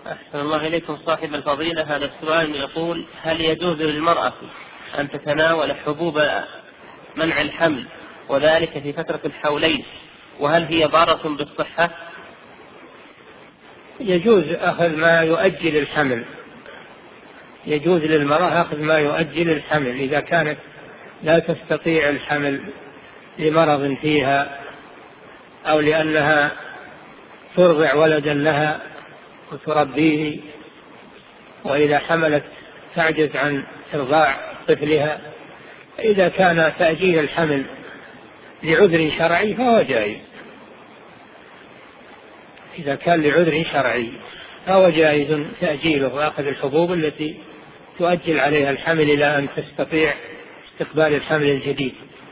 أحسن الله إليكم صاحب الفضيلة. هذا السؤال يقول: هل يجوز للمرأة أن تتناول حبوب منع الحمل وذلك في فترة الحولين، وهل هي ضارة بالصحة؟ يجوز أخذ ما يؤجل الحمل، يجوز للمرأة أخذ ما يؤجل الحمل إذا كانت لا تستطيع الحمل لمرض فيها أو لأنها ترضع ولدا لها وتربيه، وإذا حملت تعجز عن إرضاع طفلها. إذا كان تأجيل الحمل لعذر شرعي فهو جائز، إذا كان لعذر شرعي فهو جائز تأجيله وأخذ الحبوب التي تؤجل عليها الحمل إلى أن تستطيع استقبال الحمل الجديد.